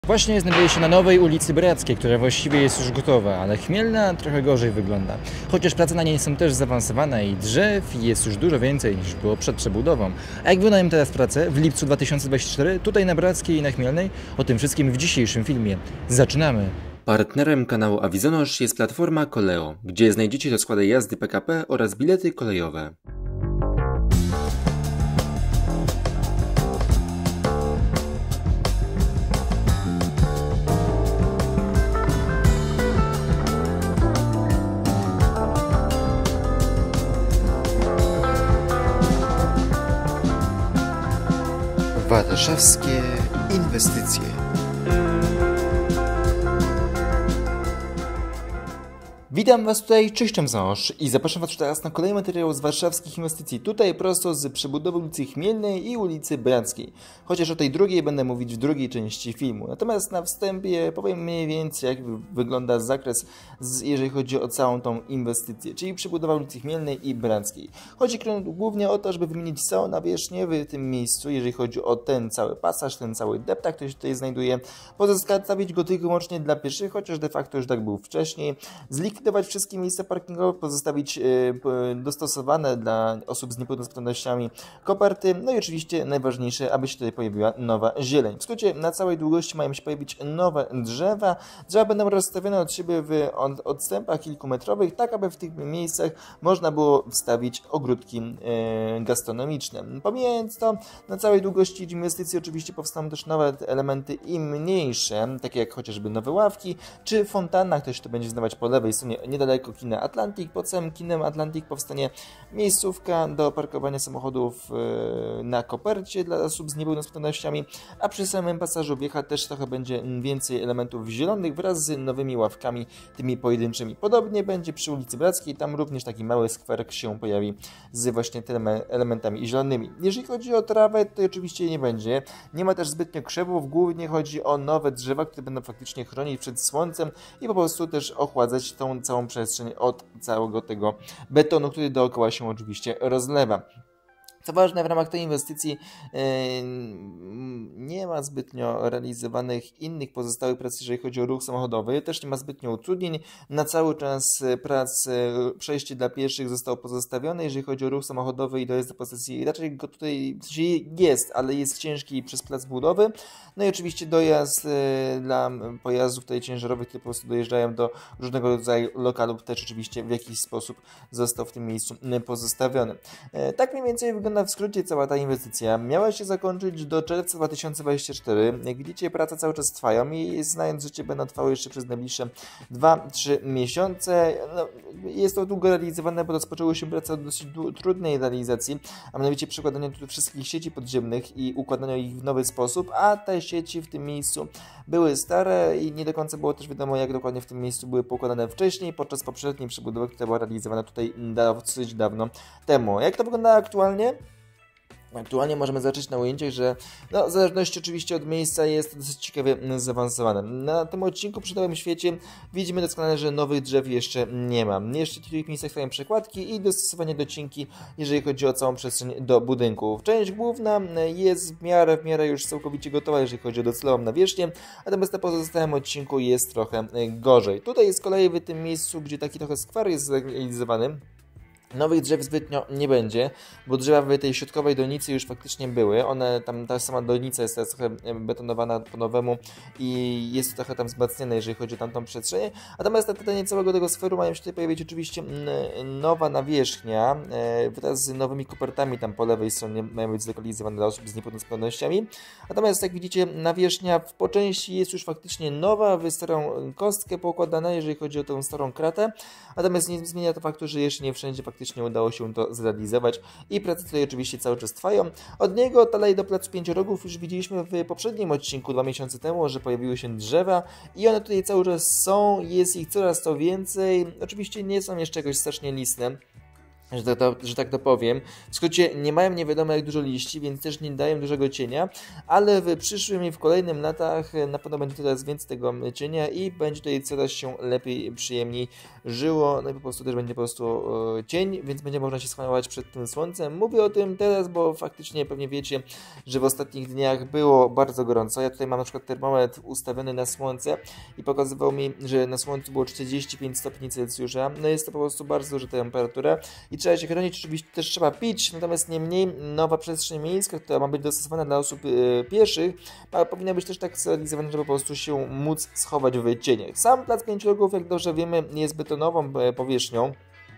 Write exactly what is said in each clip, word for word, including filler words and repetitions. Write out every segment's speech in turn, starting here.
Właśnie znajduję się na nowej ulicy Brackiej, która właściwie jest już gotowa, ale Chmielna trochę gorzej wygląda. Chociaż prace na niej są też zaawansowane i drzew jest już dużo więcej niż było przed przebudową. A jak wyglądają teraz prace w lipcu dwa tysiące dwudziestym czwartym tutaj na Brackiej i na Chmielnej? O tym wszystkim w dzisiejszym filmie. Zaczynamy! Partnerem kanału Avizonosz jest platforma Koleo, gdzie znajdziecie rozkłady jazdy P K P oraz bilety kolejowe. Warszawskie inwestycje. Witam Was tutaj, cześć Zaosz i zapraszam Was teraz na kolejny materiał z warszawskich inwestycji, tutaj prosto z przebudowy ulicy Chmielnej i ulicy Brackiej. Chociaż o tej drugiej będę mówić w drugiej części filmu. Natomiast na wstępie powiem mniej więcej, jak wygląda zakres, jeżeli chodzi o całą tą inwestycję, czyli przebudowa ulicy Chmielnej i Brackiej. Chodzi głównie o to, żeby wymienić całą nawierzchnię w tym miejscu, jeżeli chodzi o ten cały pasaż, ten cały deptak, który się tutaj znajduje, pozostawić go tylko wyłącznie dla pieszych, chociaż de facto już tak był wcześniej, zlikwidować wszystkie miejsca parkingowe, pozostawić dostosowane dla osób z niepełnosprawnościami koperty, no i oczywiście najważniejsze, aby się tutaj pojawiła nowa zieleń. W skrócie, na całej długości mają się pojawić nowe drzewa. Drzewa będą rozstawione od siebie w odstępach kilkumetrowych, tak aby w tych miejscach można było wstawić ogródki gastronomiczne. Pomijając to, na całej długości inwestycji oczywiście powstaną też nowe elementy i mniejsze, takie jak chociażby nowe ławki, czy fontanna, ktoś to będzie znawać po lewej stronie, niedaleko kina Atlantik. Pod samym kinem Atlantik powstanie miejscówka do parkowania samochodów na kopercie dla osób z niepełnosprawnościami, a przy samym pasażu wjechać też trochę będzie więcej elementów zielonych wraz z nowymi ławkami, tymi pojedynczymi. Podobnie będzie przy ulicy Brackiej, tam również taki mały skwerek się pojawi z właśnie tymi elementami zielonymi. Jeżeli chodzi o trawę, to oczywiście nie będzie. Nie ma też zbytnio krzewów, głównie chodzi o nowe drzewa, które będą faktycznie chronić przed słońcem i po prostu też ochładzać tą całą przestrzeń od całego tego betonu, który dookoła się oczywiście rozlewa. Co ważne, w ramach tej inwestycji yy, nie ma zbytnio realizowanych innych pozostałych prac, jeżeli chodzi o ruch samochodowy. Też nie ma zbytnio utrudnień. Na cały czas prac przejście dla pieszych zostało pozostawione. Jeżeli chodzi o ruch samochodowy i dojazd do posesji, raczej go tutaj jest, ale jest ciężki przez plac budowy. No i oczywiście dojazd yy, dla pojazdów tutaj ciężarowych, które po prostu dojeżdżają do różnego rodzaju lokalów, też oczywiście w jakiś sposób został w tym miejscu pozostawiony. Yy, tak mniej więcej wygląda w skrócie cała ta inwestycja. Miała się zakończyć do czerwca dwa tysiące dwudziestego czwartego. Jak widzicie, prace cały czas trwają i znając życie, będą trwały jeszcze przez najbliższe dwa trzy miesiące. No, jest to długo realizowane, bo rozpoczęły się prace od dosyć trudnej realizacji, a mianowicie przekładania tu wszystkich sieci podziemnych i układania ich w nowy sposób, a te sieci w tym miejscu były stare i nie do końca było też wiadomo, jak dokładnie w tym miejscu były poukładane wcześniej, podczas poprzedniej przebudowy, która była realizowana tutaj dosyć dawno temu. Jak to wygląda aktualnie? Aktualnie możemy zacząć na ujęciach, że no, w zależności oczywiście od miejsca jest to dosyć ciekawie zaawansowane. Na tym odcinku przy całym świecie widzimy doskonale, że nowych drzew jeszcze nie ma. Jeszcze w kilku miejscach trwają przekładki i dostosowanie docinki, jeżeli chodzi o całą przestrzeń do budynków. Część główna jest w miarę, w miarę już całkowicie gotowa, jeżeli chodzi o docelową nawierzchnię, natomiast na pozostałym odcinku jest trochę gorzej. Tutaj z kolei w tym miejscu, gdzie taki trochę skwer jest zrealizowany, nowych drzew zbytnio nie będzie, bo drzewa w tej środkowej donicy już faktycznie były. One tam, ta sama donica jest teraz trochę betonowana po nowemu i jest trochę tam wzmacniana, jeżeli chodzi o tamtą przestrzeń. Natomiast na terenie całego tego sferu mają się tutaj pojawić oczywiście nowa nawierzchnia wraz z nowymi kopertami tam po lewej stronie mają być zlokalizowane dla osób z niepełnosprawnościami. Natomiast jak widzicie, nawierzchnia po części jest już faktycznie nowa, w starą kostkę poukładana, jeżeli chodzi o tę starą kratę. Natomiast nie zmienia to faktu, że jeszcze nie wszędzie faktycznie Faktycznie udało się to zrealizować i prace tutaj oczywiście cały czas trwają. Od niego dalej do Placu Pięciorogów już widzieliśmy w poprzednim odcinku dwa miesiące temu, że pojawiły się drzewa i one tutaj cały czas są, jest ich coraz to więcej. Oczywiście nie są jeszcze jakoś strasznie listne. Że tak, to, że tak to powiem. W skrócie nie mają nie wiadomo jak dużo liści, więc też nie dają dużego cienia, ale w przyszłym i w kolejnym latach na pewno będzie coraz więcej tego cienia i będzie tutaj coraz się lepiej, przyjemniej żyło, no i po prostu też będzie po prostu e, cień, więc będzie można się schować przed tym słońcem. Mówię o tym teraz, bo faktycznie pewnie wiecie, że w ostatnich dniach było bardzo gorąco. Ja tutaj mam na przykład termometr ustawiony na słońce i pokazywał mi, że na słońcu było czterdzieści pięć stopni Celsjusza. No jest to po prostu bardzo duża temperatura i trzeba się chronić, oczywiście też trzeba pić, natomiast niemniej nowa przestrzeń miejska, która ma być dostosowana dla osób e, pieszych, a powinna być też tak zrealizowana, żeby po prostu się móc schować w cieniach. Sam plac Pięciu Rogów, jak dobrze wiemy, jest betonową powierzchnią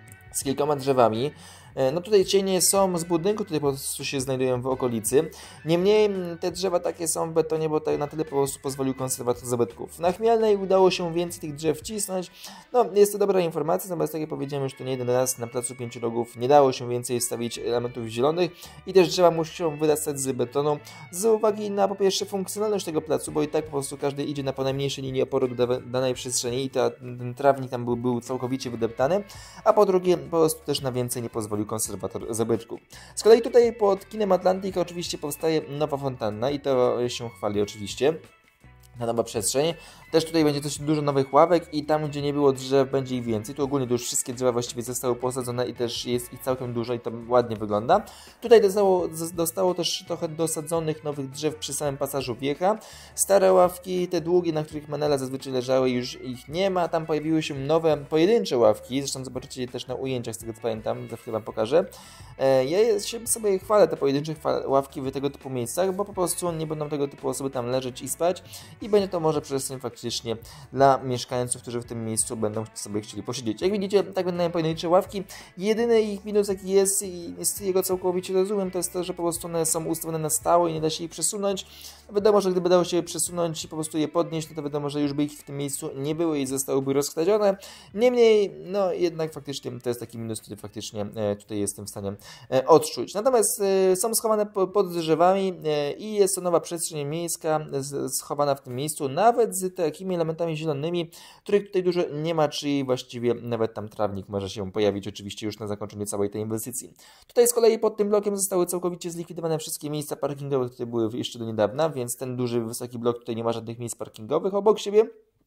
z kilkoma drzewami. No tutaj cienie są z budynku, które po prostu się znajdują w okolicy. Niemniej te drzewa takie są w betonie, bo tak na tyle po prostu pozwolił konserwator zabytków. Na Chmielnej udało się więcej tych drzew wcisnąć. No jest to dobra informacja, natomiast tak jak powiedziałem już to nie jeden raz, na placu Pięciu Rogów nie dało się więcej wstawić elementów zielonych i też drzewa muszą wyrastać z betonu z uwagi na po pierwsze funkcjonalność tego placu, bo i tak po prostu każdy idzie na po najmniejszej linii oporu do danej przestrzeni i ta, ten trawnik tam był, był całkowicie wydeptany, a po drugie po prostu też na więcej nie pozwolił konserwator zabytków. Z kolei tutaj pod kinem Atlantic oczywiście powstaje nowa fontanna i to się chwali oczywiście. Ta nowa przestrzeń. Też tutaj będzie też dużo nowych ławek i tam, gdzie nie było drzew, będzie ich więcej. Tu ogólnie to już wszystkie drzewa właściwie zostały posadzone i też jest ich całkiem dużo i to ładnie wygląda. Tutaj dostało, dostało też trochę dosadzonych nowych drzew przy samym pasażu wiecha. Stare ławki, te długie, na których manele zazwyczaj leżały, już ich nie ma. Tam pojawiły się nowe, pojedyncze ławki. Zresztą zobaczycie je też na ujęciach, z tego co pamiętam, za chwilę wam pokażę. Ja się sobie chwalę te pojedyncze ławki w tego typu miejscach, bo po prostu nie będą tego typu osoby tam leżeć i spać i będzie to może przestrzeń faktycznie dla mieszkańców, którzy w tym miejscu będą sobie chcieli posiedzieć. Jak widzicie, tak wyglądają pojedyncze ławki. Jedyny ich minus jaki jest i z jego całkowicie rozumiem, to jest to, że po prostu one są ustawione na stałe i nie da się ich przesunąć. Wiadomo, że gdyby dało się je przesunąć i po prostu je podnieść, no to wiadomo, że już by ich w tym miejscu nie było i zostałyby rozkradzione. Niemniej, no jednak faktycznie to jest taki minus, który faktycznie e, tutaj jestem w stanie e, odczuć. Natomiast e, są schowane po, pod drzewami e, i jest to nowa przestrzeń miejska z, schowana w tym miejscu, nawet z takimi elementami zielonymi, których tutaj dużo nie ma, czyli właściwie nawet tam trawnik może się pojawić oczywiście już na zakończeniu całej tej inwestycji. Tutaj z kolei pod tym blokiem zostały całkowicie zlikwidowane wszystkie miejsca parkingowe, które były jeszcze do niedawna, więc ten duży, wysoki blok tutaj nie ma żadnych miejsc parkingowych obok siebie.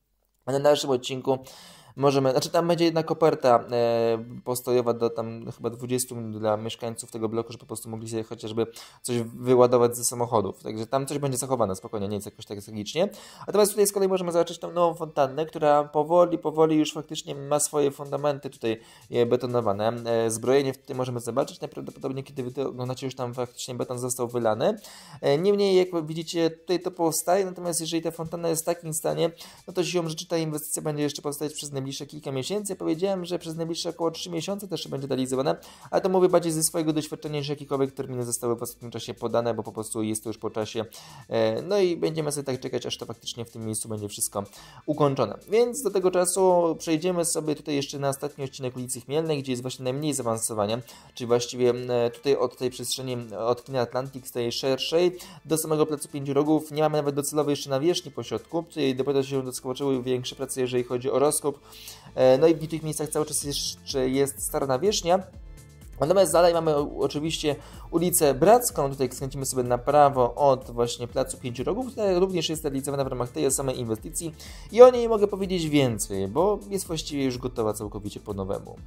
A na dalszym odcinku możemy, znaczy tam będzie jedna koperta e, postojowa do tam chyba dwudziestu minut dla mieszkańców tego bloku, żeby po prostu mogli sobie chociażby coś wyładować ze samochodów. Także tam coś będzie zachowane spokojnie, nie jest jakoś tak tragicznie. Natomiast tutaj z kolei możemy zobaczyć tą nową fontannę, która powoli, powoli już faktycznie ma swoje fundamenty tutaj betonowane. E, zbrojenie w tym możemy zobaczyć, najprawdopodobniej kiedy wy to oglądacie już tam faktycznie beton został wylany. E, niemniej jak widzicie tutaj to powstaje, natomiast jeżeli ta fontanna jest w takim stanie, no to siłą rzeczy ta inwestycja będzie jeszcze powstać przez najbliższe kilka miesięcy. Powiedziałem, że przez najbliższe około trzy miesiące też będzie realizowane, ale to mówię bardziej ze swojego doświadczenia, że jakiekolwiek terminy zostały w ostatnim czasie podane, bo po prostu jest to już po czasie. No i będziemy sobie tak czekać, aż to faktycznie w tym miejscu będzie wszystko ukończone. Więc do tego czasu przejdziemy sobie tutaj jeszcze na ostatni odcinek ulicy Chmielnej, gdzie jest właśnie najmniej zaawansowanie, czyli właściwie tutaj od tej przestrzeni, od kina Atlantic, z tej szerszej, do samego placu Pięciu Rogów. Nie mamy nawet docelowej jeszcze nawierzchni po środku, tutaj dopiero się doskoczyły większe prace, jeżeli chodzi o rozkop. No i w tych miejscach cały czas jeszcze jest stara nawierzchnia. Natomiast dalej mamy oczywiście ulicę Bracką, tutaj skręcimy sobie na prawo od właśnie placu Pięciu Rogów, która również jest realizowana w ramach tej samej inwestycji i o niej mogę powiedzieć więcej, bo jest właściwie już gotowa całkowicie po nowemu.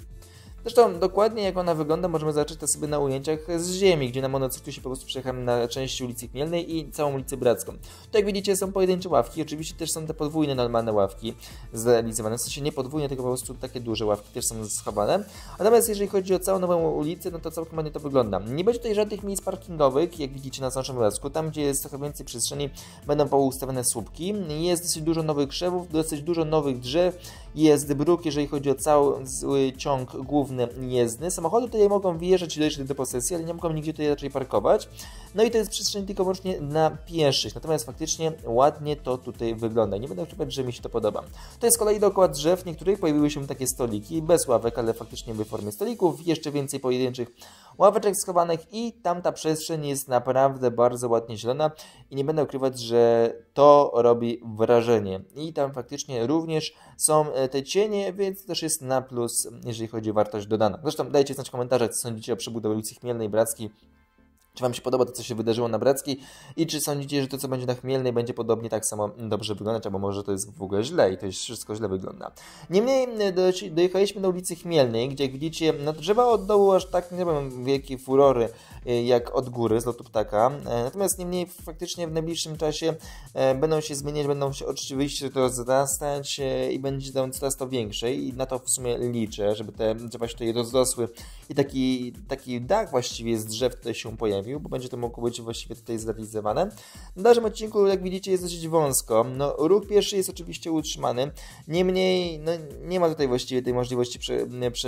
Zresztą dokładnie jak ona wygląda możemy zobaczyć to sobie na ujęciach z ziemi, gdzie na monocyklu się po prostu przejechałem na części ulicy Chmielnej i całą ulicę Bracką. Tutaj jak widzicie są pojedyncze ławki, oczywiście też są te podwójne normalne ławki zrealizowane, w sensie nie podwójne, tylko po prostu takie duże ławki też są schowane. Natomiast jeżeli chodzi o całą nową ulicę, no to całkiem ładnie to wygląda. Nie będzie tutaj żadnych miejsc parkingowych, jak widzicie na naszym obrazku, tam gdzie jest trochę więcej przestrzeni będą poustawione słupki. Jest dosyć dużo nowych krzewów, dosyć dużo nowych drzew, jest bruk, jeżeli chodzi o cały ciąg główny jezdny. Samochody tutaj mogą wjeżdżać i dojść do posesji, ale nie mogą nigdzie tutaj raczej parkować. No i to jest przestrzeń tylko wyłącznie na pieszych. Natomiast faktycznie ładnie to tutaj wygląda. Nie będę ukrywać, że mi się to podoba. To jest z kolei dookoła drzew niektórych pojawiły się takie stoliki, bez ławek, ale faktycznie w formie stolików. Jeszcze więcej pojedynczych ławeczek schowanych i tamta przestrzeń jest naprawdę bardzo ładnie zielona i nie będę ukrywać, że to robi wrażenie. I tam faktycznie również są te cienie, więc to też jest na plus, jeżeli chodzi o wartość dodaną. Zresztą dajcie znać w komentarzach, co sądzicie o przebudowie ulicy Chmielnej, Brackiej. Czy Wam się podoba to, co się wydarzyło na Brackiej i czy sądzicie, że to, co będzie na Chmielnej, będzie podobnie tak samo dobrze wyglądać, albo może to jest w ogóle źle i to jest wszystko źle wygląda. Niemniej dojechaliśmy do ulicy Chmielnej, gdzie jak widzicie, no drzewa od dołu aż tak nie robią wielkiej furory jak od góry, z lotu ptaka. Natomiast niemniej faktycznie w najbliższym czasie będą się zmieniać, będą się oczywiście to rozrastać i będzie to coraz to większe i na to w sumie liczę, żeby te drzewa się tutaj rozrosły i taki, taki dach właściwie z drzew tutaj się pojawił, bo będzie to mogło być właściwie tutaj zrealizowane. W dalszym odcinku, jak widzicie, jest dosyć wąsko. No, ruch pieszy jest oczywiście utrzymany, niemniej no, nie ma tutaj właściwie tej możliwości prze,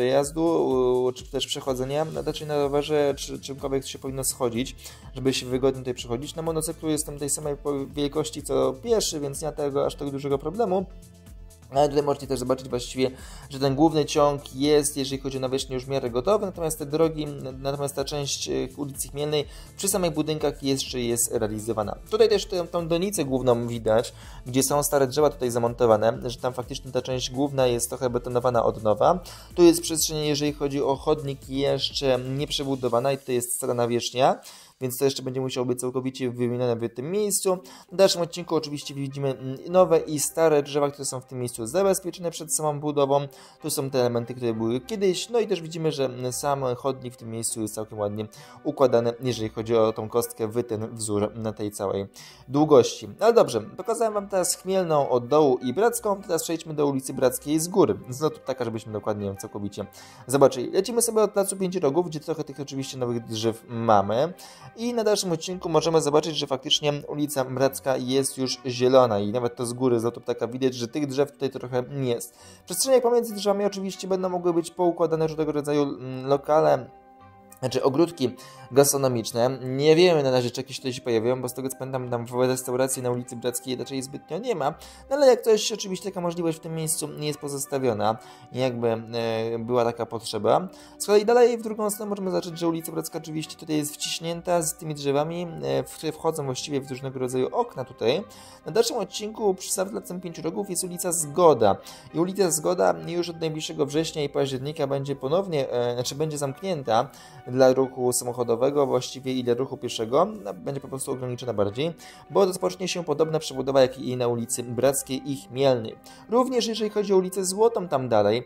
przejazdu, czy też przechodzenia. Raczej na rowerze czy czymkolwiek się powinno schodzić, żeby się wygodnie tutaj przechodzić. Na monocyklu jestem tej samej wielkości co pieszy, więc nie ma tego aż tak dużego problemu. Ale tutaj możecie też zobaczyć właściwie, że ten główny ciąg jest, jeżeli chodzi o nawierzchnię, już w miarę gotowy, natomiast te drogi, natomiast ta część ulicy Chmielnej przy samych budynkach jeszcze jest realizowana. Tutaj też tę, tą donicę główną widać, gdzie są stare drzewa tutaj zamontowane, że tam faktycznie ta część główna jest trochę betonowana od nowa. Tu jest przestrzeń, jeżeli chodzi o chodnik, jeszcze nieprzebudowana i tutaj jest stara nawierzchnia, więc to jeszcze będzie musiało być całkowicie wymienione w tym miejscu. W dalszym odcinku oczywiście widzimy nowe i stare drzewa, które są w tym miejscu zabezpieczone przed samą budową. Tu są te elementy, które były kiedyś. No i też widzimy, że sam chodnik w tym miejscu jest całkiem ładnie układany, jeżeli chodzi o tą kostkę, wy ten wzór na tej całej długości. Ale dobrze, pokazałem Wam teraz Chmielną od dołu i Bracką. Teraz przejdźmy do ulicy Brackiej z góry. Z lotu taka, żebyśmy dokładnie ją całkowicie zobaczyli. Lecimy sobie od placu Pięciu Rogów, gdzie trochę tych oczywiście nowych drzew mamy. I na dalszym odcinku możemy zobaczyć, że faktycznie ulica Bracka jest już zielona i nawet to z góry, z lotu ptaka widać, że tych drzew tutaj trochę nie jest. Przestrzenie pomiędzy drzewami oczywiście będą mogły być poukładane różnego rodzaju lokale, znaczy ogródki gastronomiczne. Nie wiemy na razie, czy jakieś tutaj się pojawią, bo z tego co pamiętam, tam w restauracji na ulicy Brackiej raczej zbytnio nie ma, no ale jak coś, oczywiście taka możliwość w tym miejscu nie jest pozostawiona, jakby e, była taka potrzeba. Z kolei dalej w drugą stronę możemy zobaczyć, że ulica Bracka oczywiście tutaj jest wciśnięta z tymi drzewami, e, w które wchodzą właściwie w różnego rodzaju okna tutaj. Na dalszym odcinku przy Placem Pięciu Rogów jest ulica Zgoda i ulica Zgoda już od najbliższego września i października będzie ponownie, e, znaczy będzie zamknięta dla ruchu samochodowego właściwie i dla ruchu pieszego, będzie po prostu ograniczona bardziej, bo rozpocznie się podobna przebudowa jak i na ulicy Brackiej i Chmielnej. Również jeżeli chodzi o ulicę Złotą tam dalej,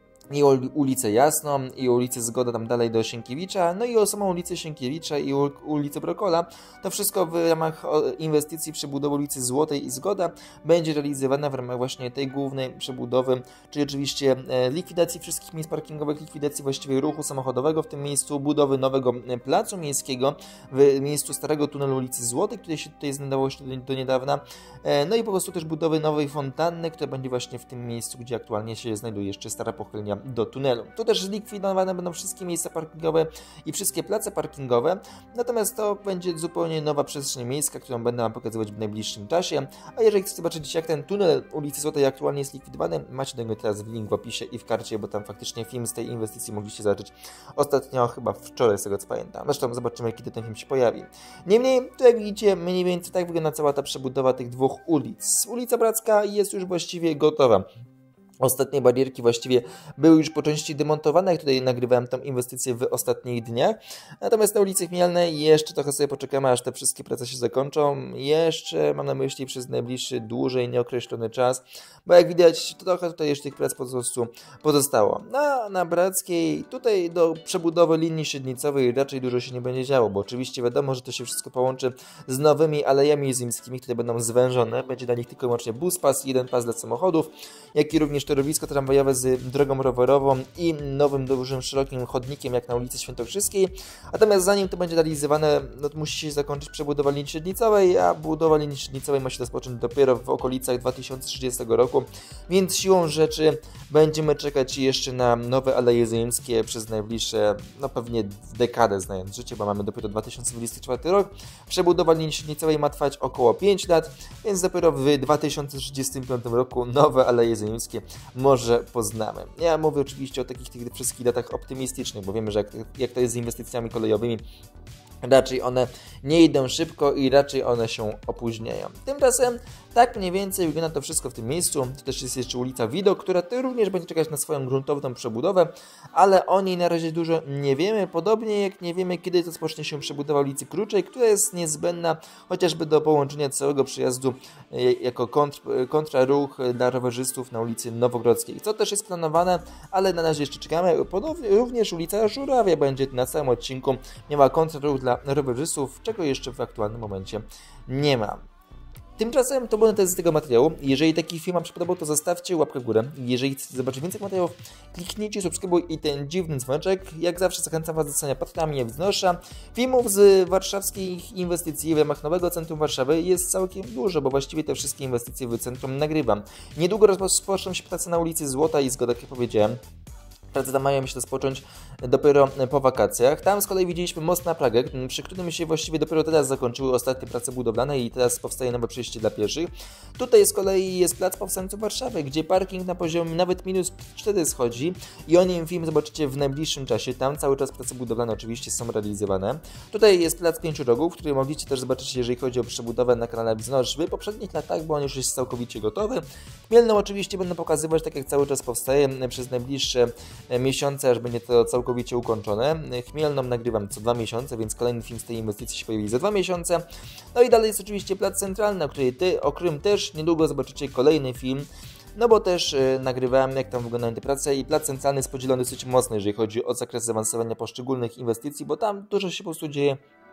i o ulicę Jasną, i o ulicę Zgoda tam dalej do Sienkiewicza, no i o samą ulicę Sienkiewicza i o ulicę Brokola. To wszystko w ramach inwestycji przebudowy ulicy Złotej i Zgoda będzie realizowane w ramach właśnie tej głównej przebudowy, czyli oczywiście likwidacji wszystkich miejsc parkingowych, likwidacji właściwie ruchu samochodowego w tym miejscu, budowy nowego placu miejskiego w miejscu starego tunelu ulicy Złotej, który się tutaj znajdował jeszcze do, do niedawna, no i po prostu też budowy nowej fontanny, która będzie właśnie w tym miejscu, gdzie aktualnie się znajduje jeszcze stara pochylnia do tunelu. Tu też zlikwidowane będą wszystkie miejsca parkingowe i wszystkie place parkingowe, natomiast to będzie zupełnie nowa przestrzeń miejska, którą będę Wam pokazywać w najbliższym czasie, a jeżeli chcecie zobaczyć, jak ten tunel ulicy Złotej aktualnie jest likwidowany, macie do niego teraz link w opisie i w karcie, bo tam faktycznie film z tej inwestycji mogliście zobaczyć ostatnio, chyba wczoraj, z tego co pamiętam. Zresztą zobaczymy, kiedy ten film się pojawi. Niemniej, tu jak widzicie, mniej więcej tak wygląda cała ta przebudowa tych dwóch ulic. Ulica Bracka jest już właściwie gotowa. Ostatnie barierki właściwie były już po części demontowane, jak tutaj nagrywałem tą inwestycję w ostatnich dniach. Natomiast na ulicy Chmielnej jeszcze trochę sobie poczekamy, aż te wszystkie prace się zakończą. Jeszcze mam na myśli przez najbliższy, dłużej nieokreślony czas, bo jak widać trochę tutaj jeszcze tych prac po prostu pozostało. No, na Brackiej tutaj do przebudowy linii średnicowej raczej dużo się nie będzie działo, bo oczywiście wiadomo, że to się wszystko połączy z nowymi alejami zimskimi, które będą zwężone. Będzie na nich tylko i wyłącznie bus pas, jeden pas dla samochodów, jak i również torowisko tramwajowe z drogą rowerową i nowym, dużym, szerokim chodnikiem jak na ulicy Świętokrzyskiej. Natomiast zanim to będzie realizowane, no to musi się zakończyć przebudowa linii średnicowej, a budowa linii średnicowej ma się rozpocząć dopiero w okolicach dwa tysiące trzydziestego roku, więc siłą rzeczy będziemy czekać jeszcze na nowe aleje zimskie przez najbliższe, no pewnie dekadę znając życie, bo mamy dopiero dwa tysiące dwudziesty czwarty rok. Przebudowa linii średnicowej ma trwać około pięć lat, więc dopiero w dwa tysiące trzydziestym piątym roku nowe aleje zimskie może poznamy. Ja mówię oczywiście o takich tych wszystkich datach optymistycznych, bo wiemy, że jak, jak to jest z inwestycjami kolejowymi, raczej one nie idą szybko i raczej one się opóźniają. Tymczasem Tak mniej więcej wygląda to wszystko w tym miejscu. To też jest jeszcze ulica Widok, która również będzie czekać na swoją gruntowną przebudowę, ale o niej na razie dużo nie wiemy, podobnie jak nie wiemy, kiedy rozpocznie się przebudowa ulicy Kruczej, która jest niezbędna chociażby do połączenia całego przejazdu jako kontr, kontraruch dla rowerzystów na ulicy Nowogrodzkiej, co też jest planowane, ale na razie jeszcze czekamy. Ponownie również ulica Żurawia będzie na całym odcinku miała kontraruch dla rowerzystów, czego jeszcze w aktualnym momencie nie ma. Tymczasem to było na tyle z tego materiału. Jeżeli taki film Wam się podobał, to zostawcie łapkę w górę. Jeżeli chcecie zobaczyć więcej materiałów, kliknijcie subskrybuj i ten dziwny dzwoneczek. Jak zawsze zachęcam Was do zostania patronami Awizonosza. Filmów z warszawskich inwestycji w ramach nowego centrum Warszawy jest całkiem dużo, bo właściwie te wszystkie inwestycje w centrum nagrywam. Niedługo rozpoczną się prace na ulicy Złota i Zgoda, jak powiedziałem. Prace tam mają się rozpocząć dopiero po wakacjach. Tam z kolei widzieliśmy most na Pragę, przy którym się właściwie dopiero teraz zakończyły ostatnie prace budowlane i teraz powstaje nowe przejście dla pieszych. Tutaj z kolei jest plac Powstańców Warszawy, gdzie parking na poziomie nawet minus cztery schodzi i o nim film zobaczycie w najbliższym czasie. Tam cały czas prace budowlane oczywiście są realizowane. Tutaj jest plac Pięciu Rogów, który mogliście też zobaczyć, jeżeli chodzi o przebudowę na kanale Awizonosz w poprzednich latach, bo on już jest całkowicie gotowy. Chmielną oczywiście będę pokazywać, tak jak cały czas powstaje, przez najbliższe miesiące, aż będzie to całkowicie ukończone. Chmielną nagrywam co dwa miesiące, więc kolejny film z tej inwestycji się pojawi za dwa miesiące. No i dalej jest oczywiście plac centralny, o, której ty, o którym też niedługo zobaczycie kolejny film. No bo też yy, nagrywałem, jak tam wyglądają te prace i plac centralny jest podzielony dosyć mocno, jeżeli chodzi o zakres zaawansowania poszczególnych inwestycji, bo tam dużo się po prostu dzieje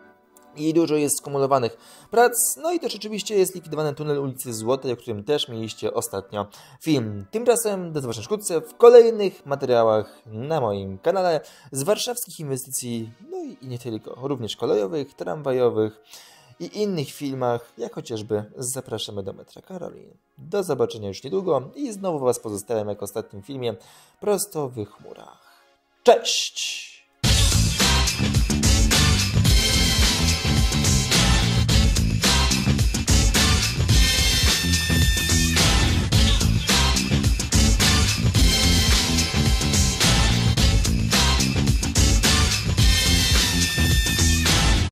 i dużo jest skumulowanych prac, no i też oczywiście jest likwidowany tunel ulicy Złotej, o którym też mieliście ostatnio film. Tymczasem do zobaczenia wkrótce w kolejnych materiałach na moim kanale z warszawskich inwestycji, no i nie tylko, również kolejowych, tramwajowych i innych filmach, jak chociażby Zapraszamy do metra Karolin. Do zobaczenia już niedługo i znowu Was pozostawiam jak w ostatnim filmie prosto w chmurach. Cześć!